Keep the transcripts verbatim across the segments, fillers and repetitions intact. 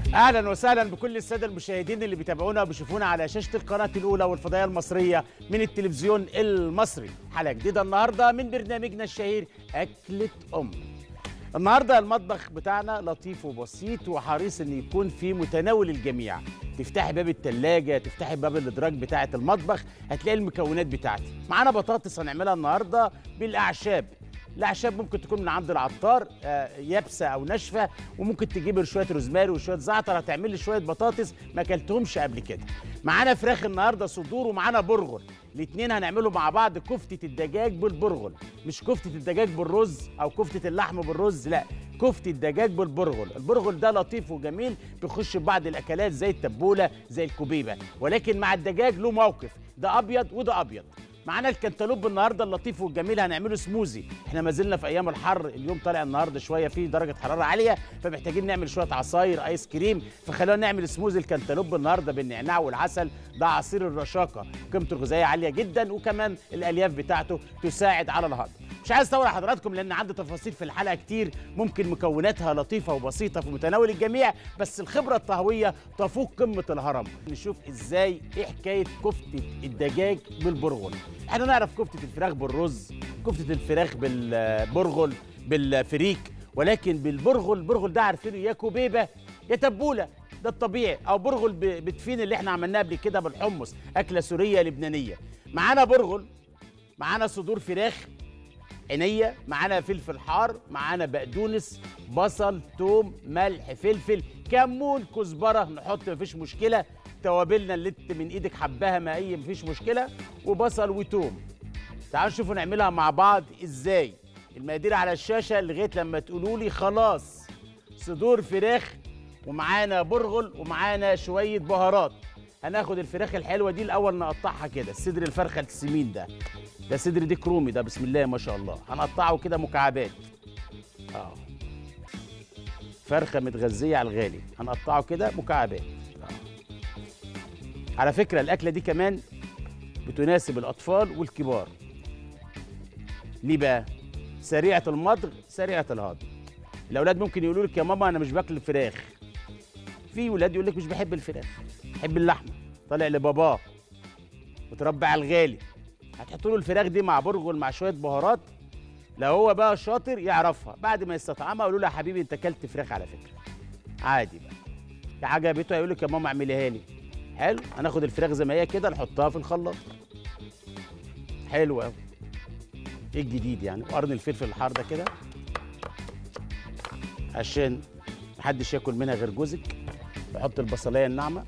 اهلا وسهلا بكل الساده المشاهدين اللي بيتابعونا وبيشوفونا على شاشه القناه الاولى والفضائيه المصريه من التلفزيون المصري. حلقه جديده النهارده من برنامجنا الشهير اكله ام. النهارده المطبخ بتاعنا لطيف وبسيط وحريص ان يكون في متناول الجميع. تفتحي باب الثلاجه، تفتحي باب الادراج بتاعه المطبخ، هتلاقي المكونات بتاعتي. معانا بطاطس هنعملها النهارده بالاعشاب. الاعشاب ممكن تكون من عند العطار آه يابسه او ناشفه، وممكن تجيب شويه روزماري وشويه زعتر هتعمل لي شويه بطاطس ما اكلتهمش قبل كده. معانا فراخ النهارده صدور، ومعانا برغل. الاثنين هنعمله مع بعض كفته الدجاج بالبرغل، مش كفته الدجاج بالرز او كفته اللحم بالرز، لا، كفته الدجاج بالبرغل. البرغل ده لطيف وجميل بيخش في بعض الاكلات زي التبوله زي الكوبيبه، ولكن مع الدجاج له موقف، ده ابيض وده ابيض. معانا الكنتالوب النهارده اللطيف والجميل هنعمله سموزي. احنا ما زلنا في ايام الحر، اليوم طالع النهارده شويه فيه درجه حراره عاليه، فمحتاجين نعمل شويه عصاير ايس كريم، فخلونا نعمل سموزي الكنتالوب النهارده بالنعناع والعسل. ده عصير الرشاقه، قيمته الغذائيه عاليه جدا، وكمان الالياف بتاعته تساعد على الهضم. مش عايز اطول حضراتكم لان عندي تفاصيل في الحلقه كتير، ممكن مكوناتها لطيفه وبسيطه في متناول الجميع، بس الخبره الطهويه تفوق قمه الهرم. نشوف ازاي ايه حكايه كفته الدجاج بالبرغل. احنا نعرف كفته الفراخ بالرز، كفته الفراخ بالبرغل بالفريك، ولكن بالبرغل، البرغل ده عارفينه يا كوبيبه يا تبوله، ده الطبيعي، او برغل بتفين اللي احنا عملناها قبل كده بالحمص، اكله سوريه لبنانيه. معانا برغل، معانا صدور فراخ عينيه، معانا فلفل حار، معانا بقدونس، بصل، توم، ملح، فلفل، كمون، كزبره نحط مفيش مشكله، توابلنا اللي انت من ايدك حباها مائيه مفيش مشكله، وبصل وتوم. تعالوا نشوفوا نعملها مع بعض ازاي. المقادير على الشاشه لغايه لما تقولوا لي خلاص. صدور فراخ، ومعانا برغل، ومعانا شويه بهارات. هناخد الفراخ الحلوه دي الاول نقطعها كده، الصدر الفرخه السمين ده، ده صدر ديك رومي ده، بسم الله ما شاء الله. هنقطعه كده مكعبات. اه فرخه متغذيه على الغالي، هنقطعه كده مكعبات. آه. على فكره الاكله دي كمان بتناسب الاطفال والكبار. ليه بقى؟ سريعه المضغ سريعه الهضم. الاولاد ممكن يقولوا لك يا ماما انا مش باكل الفراخ. في ولاد يقول لك مش بحب الفراخ، بحب اللحمه، طالع لباباه متربى على الغالي. هتحطوا له الفراخ دي مع برغل مع شويه بهارات، لو هو بقى شاطر يعرفها، بعد ما يستطعمها قولوا له يا حبيبي انت اكلت فراخ على فكره. عادي بقى. في حاجه عجبته هيقول لك يا ماما اعمليها لي. حلو، هناخد الفراخ زي ما هي كده نحطها في الخلاط. حلو قوي. ايه الجديد يعني؟ وقرن الفلفل الحار ده كده عشان محدش ياكل منها غير جوزك. نحط البصلايه الناعمه،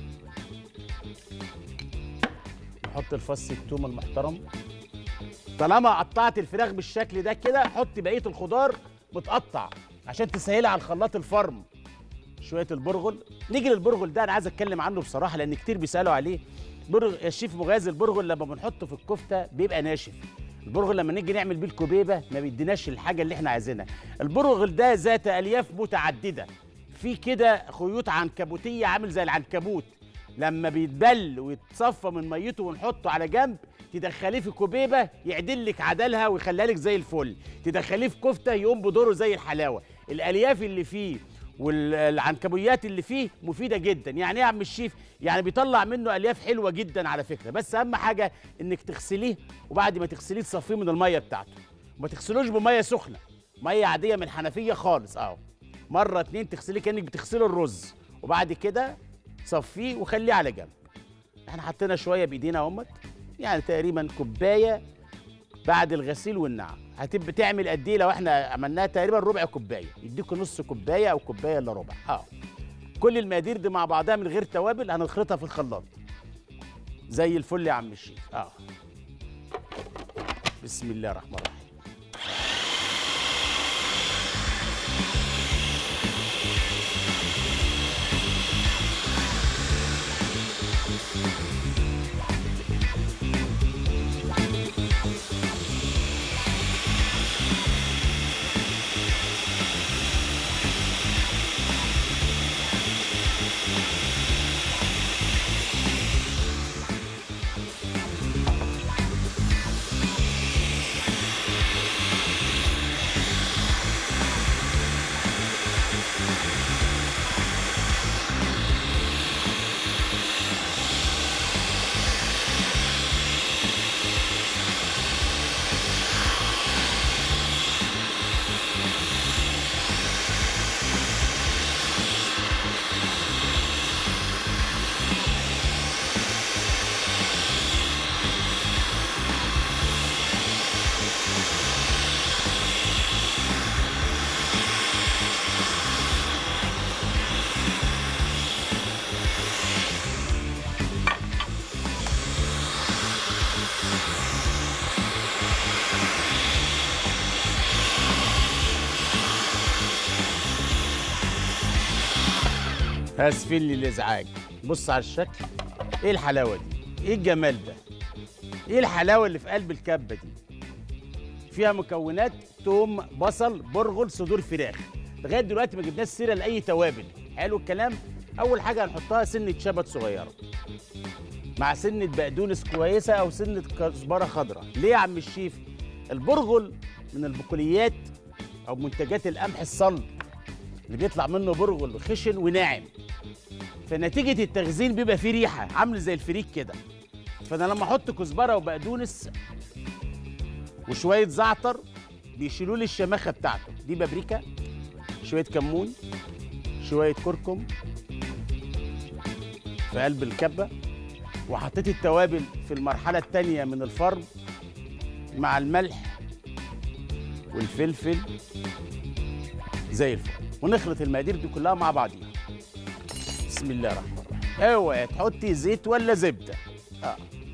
نحط الفص الثوم المحترم. طالما قطعت الفراخ بالشكل ده كده، حط بقيه الخضار متقطع عشان تسهلها على الخلاط الفرم. شويه البرغل. نيجي للبرغل ده انا عايز اتكلم عنه بصراحه لان كتير بيسالوا عليه. برغل يا شيف مغازي، البرغل لما بنحطه في الكفته بيبقى ناشف. البرغل لما نيجي نعمل بيه الكوبيبه ما بيديناش الحاجه اللي احنا عايزينها. البرغل ده ذات الياف متعدده، في كده خيوط عنكبوتيه عامل زي العنكبوت، لما بيتبل ويتصفى من ميته ونحطه على جنب، تدخليه في كوبيبه يعدل لك عدلها ويخليها لك زي الفل، تدخليه في كفته يقوم بدوره زي الحلاوه. الالياف اللي فيه والعنكبويات اللي فيه مفيده جدا. يعني ايه يا عم الشيف؟ يعني بيطلع منه الياف حلوه جدا على فكره، بس اهم حاجه انك تغسليه، وبعد ما تغسليه تصفيه من الميه بتاعته، وما تغسلوش بميه سخنه، ميه عاديه من الحنفيه خالص. اهو مره اتنين تغسليه كانك بتغسلي الرز، وبعد كده صفيه وخليه على جنب. احنا حطينا شويه بايدينا اهمت، يعني تقريبا كوبايه بعد الغسيل والنعم. هتبقى تعمل قد ايه لو احنا عملناها؟ تقريبا ربع كوبايه، يديكوا نص كوبايه او كوبايه الا ربع. اه كل المقادير دي مع بعضها من غير توابل هنخلطها في الخلاط زي الفل يا عم الشيف. اه بسم الله الرحمن الرحيم. اسفين لي الازعاج. بص على الشكل، ايه الحلاوه دي؟ ايه الجمال ده؟ ايه الحلاوه اللي في قلب الكبه دي؟ فيها مكونات توم، بصل، برغل، صدور فراخ. لغايه دلوقتي ما جبناش سيره لاي توابل. حلو الكلام. اول حاجه هنحطها سنه شبت صغيره مع سنه بقدونس كويسه او سنه كزبره خضراء. ليه يا عم الشيف؟ البرغل من البقوليات او منتجات القمح الصلب اللي بيطلع منه برغل خشن وناعم، فنتيجه التخزين بيبقى فيه ريحه عامله زي الفريك كده. فانا لما احط كزبره وبقدونس وشويه زعتر بيشيلوا لي الشماخه بتاعته. دي بابريكا، شويه كمون، شويه كركم في قلب الكبه. وحطيت التوابل في المرحله الثانيه من الفرم مع الملح والفلفل زي الفل، ونخلط المقادير دي كلها مع بعضيها. بسم الله الرحمن الرحيم. اوعي تحطي زيت ولا زبده. اه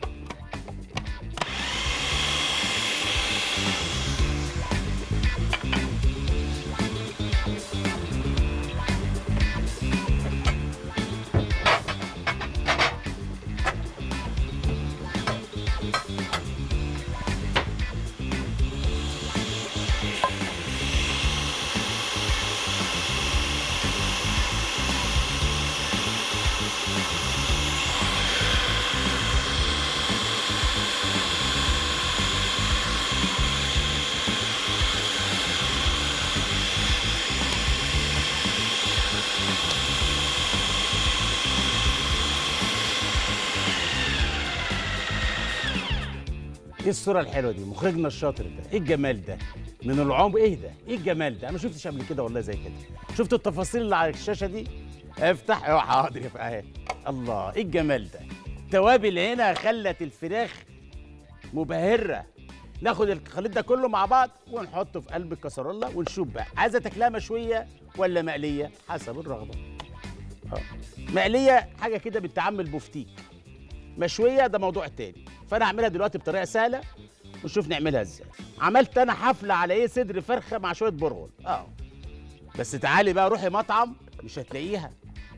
ايه الصوره الحلوه دي؟ مخرجنا الشاطر ده، ايه الجمال ده؟ من العمر. ايه ده؟ ايه الجمال ده؟ انا ما شفتش قبل كده والله زي كده. شفتوا التفاصيل اللي على الشاشه دي؟ افتح. ايوه حاضر اهي. الله، ايه الجمال ده؟ التوابل هنا خلت الفراخ مبهره. ناخد الخليط ده كله مع بعض ونحطه في قلب الكسرولة ونشوف بقى عايزه تاكلها مشويه ولا مقليه حسب الرغبه. اه مقليه حاجه كده بالتعامل بفتيك، مشويه ده موضوع تاني. فانا هعملها دلوقتي بطريقه سهله ونشوف نعملها ازاي. عملت انا حفله على ايه؟ صدر فرخه مع شويه برغل. اه بس تعالي بقى روحي مطعم مش هتلاقيها.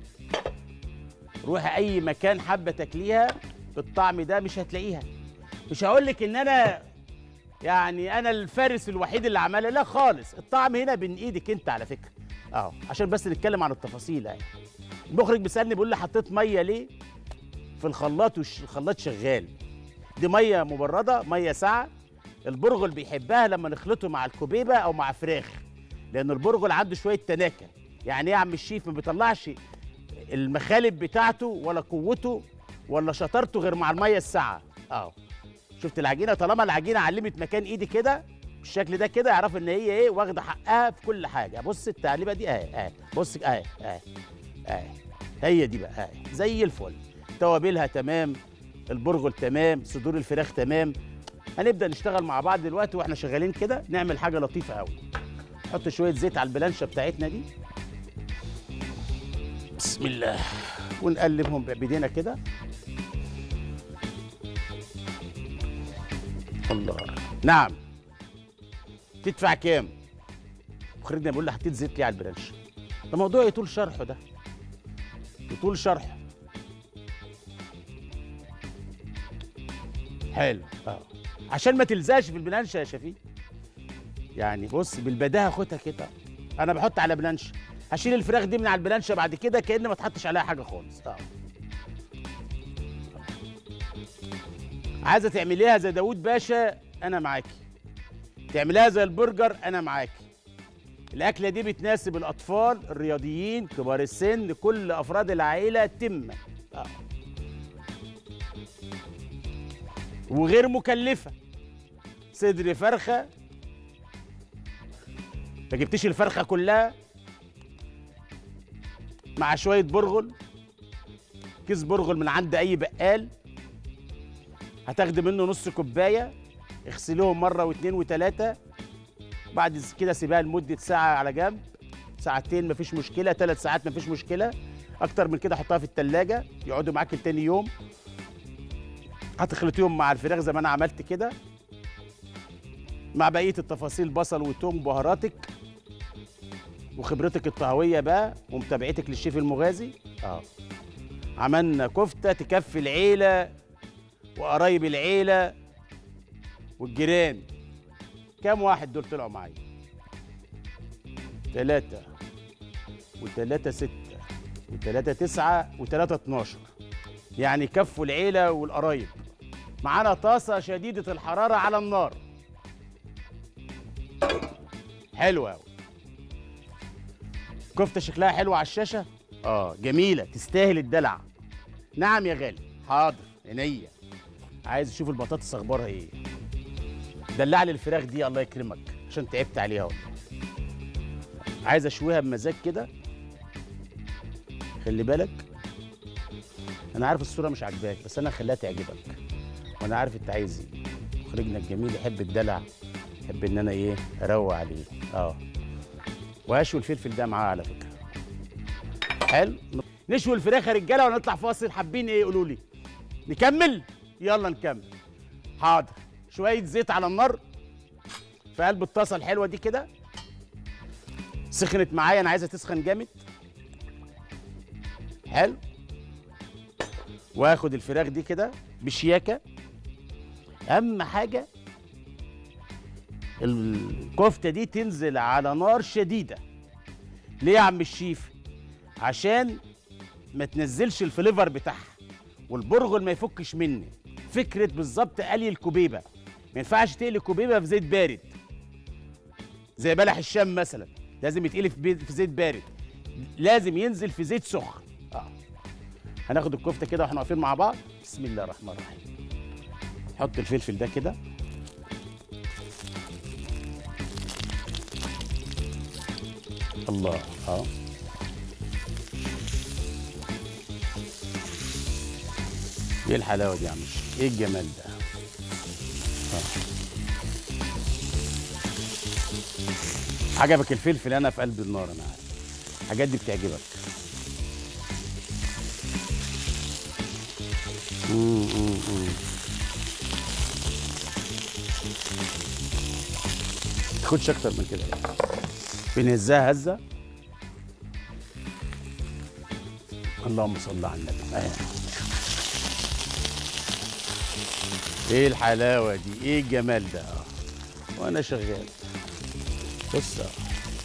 روحي اي مكان حابه تاكليها بالطعم ده مش هتلاقيها. مش هقول لك ان انا يعني انا الفارس الوحيد اللي عملها، لا خالص. الطعم هنا بين ايدك انت على فكره. اه عشان بس نتكلم عن التفاصيل يعني. المخرج بيسالني بيقول لي حطيت ميه ليه في الخلاط والخلاط شغال؟ دي ميه مبرده، ميه ساقعه. البرغل بيحبها لما نخلطه مع الكوبيبه او مع فراخ، لان البرغل عنده شويه تناكه. يعني ايه يا عم الشيف؟ ما بيطلعش المخالب بتاعته ولا قوته ولا شطارته غير مع الميه الساقعه. اه شفت العجينه؟ طالما العجينه علمت مكان ايدي كده بالشكل ده كده، اعرف ان هي ايه، واخده حقها في كل حاجه. بص التقليبه دي اهي اهي، بص اهي اهي اهي، هي دي بقى اهي زي الفل. توابلها تمام، البرغل تمام، صدور الفراخ تمام. هنبدا نشتغل مع بعض دلوقتي واحنا شغالين كده نعمل حاجه لطيفه قوي. نحط شويه زيت على البلانشه بتاعتنا دي. بسم الله. ونقلبهم بايدينا كده. الله. نعم. تدفع كام؟ مخرجنا بيقول لي حطيت زيت ليه على البلانشه؟ ده موضوع يطول شرحه، ده يطول شرحه. حلو. اه عشان ما تلزقش في البلانشه يا شفيق. يعني بص بالبداهه خدها كده. انا بحط على بلانشه، هشيل الفراخ دي من على البلانشه بعد كده كأن ما تحطش عليها حاجه خالص. اه عايزه تعمليها زي داوود باشا انا معاكي، تعمليها زي البرجر انا معاكي. الاكله دي بتناسب الاطفال، الرياضيين، كبار السن، كل افراد العائله تمه. اه وغير مكلفه. صدر فرخه، ما جبتيش الفرخه كلها، مع شويه برغل، كيس برغل من عند اي بقال، هتاخدي منه نص كوبايه، اغسليهم مره واثنين وثلاثه. بعد كده سيبها لمده ساعه على جنب، ساعتين مفيش مشكله، ثلاث ساعات مفيش مشكله، اكتر من كده حطها في الثلاجه يقعدوا معاك لتاني يوم. هتخلطيهم مع الفراخ زي ما انا عملت كده، مع بقيه التفاصيل، بصل وتوم بهاراتك. وخبرتك الطهويه بقى ومتابعتك للشيف المغازي. اه عملنا كفته تكفي العيله وقرايب العيله والجيران. كام واحد دول طلعوا معايا؟ ثلاثة وثلاثة ستة وثلاثة تسعة وثلاثة اتناشر، يعني كفوا العيلة والقرايب. معانا طاسة شديدة الحرارة على النار. حلوة أوي. كفتة شكلها حلو على الشاشة. اه جميلة تستاهل الدلع. نعم يا غالي، حاضر عينيا. عايز اشوف البطاطس اخبارها ايه. دلع لي الفراخ دي الله يكرمك عشان تعبت عليها والله. عايز اشويها بمزاج كده. خلي بالك انا عارف الصوره مش عاجباك بس انا هخليها تعجبك وانا عارف انت عايز ايه. مخرجنا الجميل يحب الدلع، يحب ان انا ايه اروق عليه. اه وهشوي الفلفل ده معاه على فكره. حلو. نشوي الفراخ يا رجاله ونطلع فاصل. حابين ايه قولوا لي. نكمل؟ يلا نكمل. حاضر. شويه زيت على النار في قلب الطاسه الحلوه دي كده. سخنت معايا، انا عايزها تسخن جامد. حلو. واخد الفراخ دي كده بشياكه. اهم حاجه الكفته دي تنزل على نار شديده. ليه يا عم الشيف؟ عشان ما تنزلش الفليفر بتاعها والبرغل ما يفكش مني. فكره بالظبط قلي الكوبيبه. ما ينفعش تقلي كوبيبه في زيت بارد زي بلح الشام مثلا، لازم يتقلي في زيت بارد، لازم ينزل في زيت سخن. اه هناخد الكفته كده واحنا واقفين مع بعض. بسم الله الرحمن الرحيم. حط الفلفل ده كده. الله. اه ايه الحلاوه دي يا عم؟ ايه الجمال ده؟ اه عجبك الفلفل؟ انا في قلب النار انا عارف. الحاجات دي بتعجبك. امم امم تاخدش اكتر من كده يعني. بنهزها هزه. اللهم صل على النبي. آه. ايه الحلاوه دي؟ ايه الجمال ده؟ اه وانا شغال. بص اه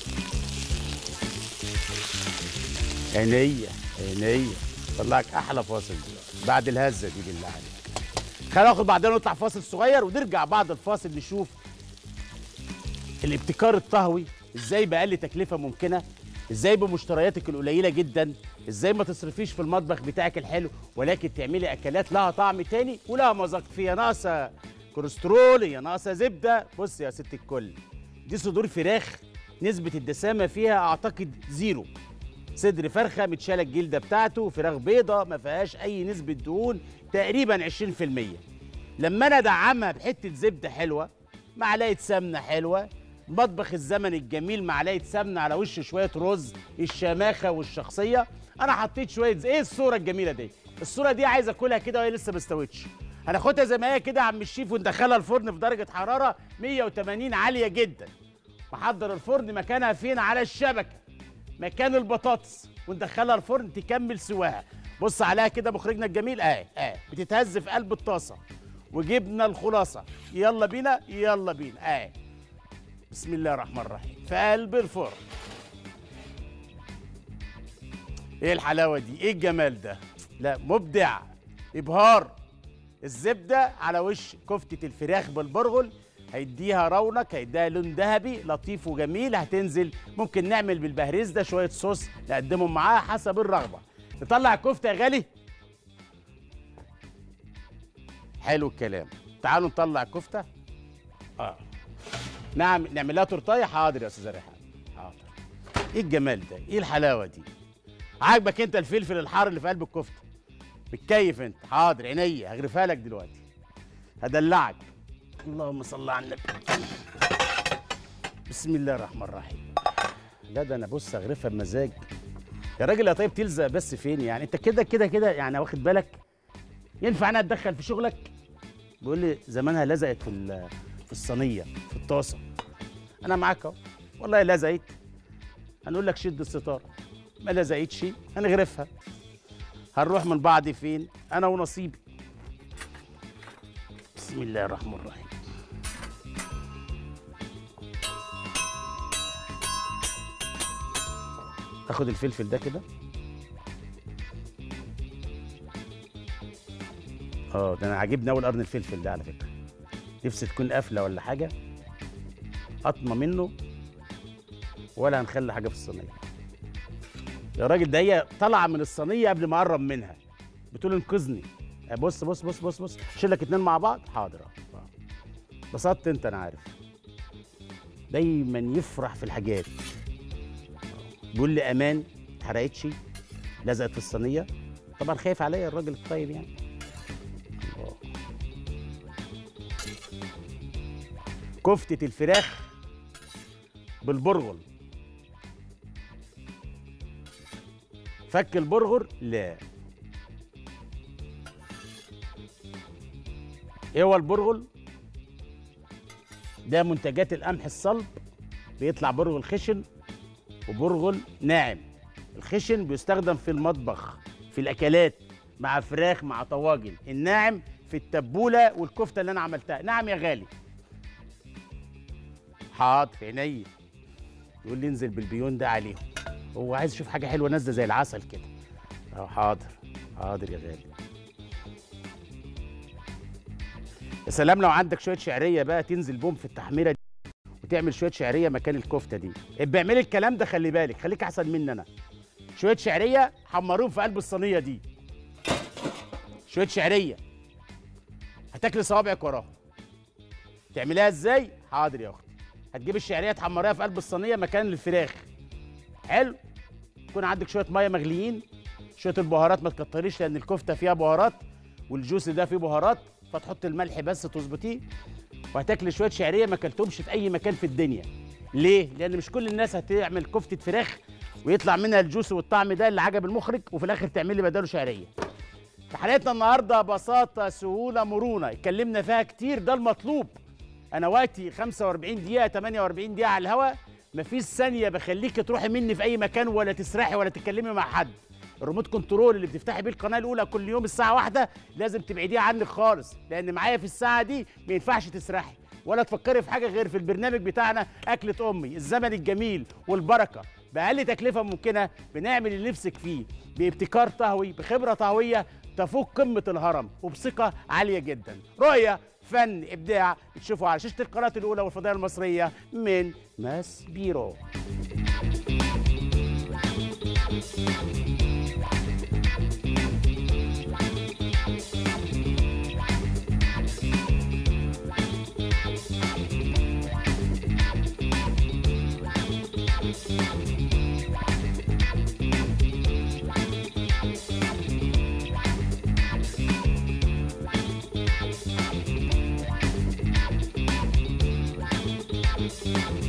عينيا عينيا. طلعك احلى فاصل دلوقتي بعد الهزه دي بالله عليك. خلينا ناخد بعدين نطلع فاصل صغير ونرجع بعد الفاصل نشوف الابتكار الطهوي ازاي باقل تكلفه ممكنه، ازاي بمشترياتك القليله جدا، ازاي ما تصرفيش في المطبخ بتاعك الحلو ولكن تعملي اكلات لها طعم تاني ولها مذاق. فيها ناقصه كوليسترول، هي ناقصه زبده. بص يا ست الكل، دي صدور فراخ نسبه الدسامه فيها اعتقد زيرو. صدر فرخه متشاله الجلده بتاعته، فراخ بيضه ما فيهاش اي نسبه دهون تقريبا عشرين في المية. لما انا ادعمها بحته زبده حلوه، معلقه سمنه حلوه، مطبخ الزمن الجميل، معلقه سمنه على وش شويه رز، الشماخه والشخصيه. انا حطيت شويه زي ايه الصوره الجميله دي؟ الصوره دي عايز اكلها كده وهي لسه ما استوتش. هناخدها زي ما هي كده يا عم الشيف وندخلها الفرن في درجه حراره مية وتمانين عاليه جدا. محضر الفرن مكانها فين؟ على الشبكه مكان البطاطس، وندخلها الفرن تكمل سواها. بص عليها كده مخرجنا الجميل اهي اهي بتتهز في قلب الطاسه. وجبنا الخلاصه. يلا بينا يلا بينا اهي. بسم الله الرحمن الرحيم في قلب الفرن. ايه الحلاوه دي؟ ايه الجمال ده؟ لا مبدع، ابهار. الزبده على وش كفته الفراخ بالبرغل هيديها رونق، هيديها لون ذهبي لطيف وجميل. هتنزل ممكن نعمل بالبهريز ده شويه صوص نقدمهم معاها حسب الرغبه. نطلع الكفته يا غالي. حلو الكلام. تعالوا نطلع الكفته. اه نعم نعمل لها تورتايه. حاضر يا استاذه ريحان حاضر. ايه الجمال ده؟ ايه الحلاوه دي؟ عاجبك انت الفلفل الحار اللي في قلب الكفته؟ بتكيف انت؟ حاضر عينيا هغرفها لك دلوقتي. هدلعك. اللهم صل على النبي. بسم الله الرحمن الرحيم. لا ده انا بص اغرفها بمزاج يا راجل. يا طيب تلزق بس فين يعني؟ انت كده كده كده يعني واخد بالك؟ ينفع انا اتدخل في شغلك؟ بيقول لي زمانها لزقت في في الصينيه في الطاسه. انا معاك اهو والله لزقت. هنقول لك شد الستار، ما لزقتش هنغرفها. هنروح من بعض فين؟ انا ونصيبي. بسم الله الرحمن الرحيم. اخد الفلفل ده كده. اه ده انا عاجبني اول قرن الفلفل ده على فكره، نفسي تكون قافله ولا حاجه قطمه منه، ولا هنخلي حاجه في الصينيه. يا راجل ده هي طالعه من الصينيه قبل ما اقرب منها، بتقول انقذني. بص بص بص بص بص شيل لك اتنين مع بعض. حاضر اه بسطت انت، انا عارف دايما يفرح في الحاجات. بيقول لي امان اتحرقتش، لزقت في الصينيه. طبعا خايف عليا الراجل الطيب يعني. الله. كفته الفراخ بالبرغل. فك البرغل لا. ايه هو البرغل؟ ده منتجات القمح الصلب، بيطلع برغل خشن وبرغل ناعم. الخشن بيستخدم في المطبخ في الاكلات مع فراخ مع طواجن، الناعم في التبوله والكفته اللي انا عملتها. نعم يا غالي. حاضر في عينيا. يقول لي انزل بالبيون ده عليهم، هو عايز يشوف حاجه حلوه نازله زي العسل كده. اه حاضر حاضر يا غالي. يا سلام لو عندك شويه شعريه بقى تنزل بهم في التحميره دي وتعمل شويه شعريه مكان الكفته دي. ابقى اعملي الكلام ده، خلي بالك، خليك احسن مني انا. شويه شعريه حمروهم في قلب الصينيه دي. شويه شعريه هتاكلي صوابعك وراها. تعمليها ازاي؟ حاضر يا اختي. هتجيب الشعريه تحمريها في قلب الصينيه مكان الفراخ. حلو. يكون عندك شويه ميه مغليين، شويه البهارات ما تكتريش لان الكفته فيها بهارات والجوس ده فيه بهارات، فتحط الملح بس تظبطيه. وهتاكلي شويه شعريه ما اكلتهمش في اي مكان في الدنيا. ليه؟ لان مش كل الناس هتعمل كفته فراخ ويطلع منها الجوس والطعم ده اللي عجب المخرج وفي الاخر تعملي بداله شعريه. في حلقتنا النهارده بساطه سهوله مرونه اتكلمنا فيها كتير، ده المطلوب. انا وقتي خمسة وأربعين دقيقه ثمانية وأربعين دقيقه على الهواء، مفيش ثانيه بخليكي تروحي مني في اي مكان ولا تسرحي ولا تتكلمي مع حد. الريموت كنترول اللي بتفتحي بيه القناه الاولى كل يوم الساعه واحدة لازم تبعديه عنك خالص، لان معايا في الساعه دي ما ينفعش تسرحي ولا تفكري في حاجه غير في البرنامج بتاعنا اكله امي، الزمن الجميل والبركه باقل تكلفه ممكنه. بنعمل اللي نفسك فيه بابتكار طهوي بخبره طهويه تفوق قمه الهرم وبثقه عاليه جدا. رؤيه، فن، ابداع، بتشوفوا على شاشه القناه الاولى والفضائيه المصريه من ماس بيرو. Thank you.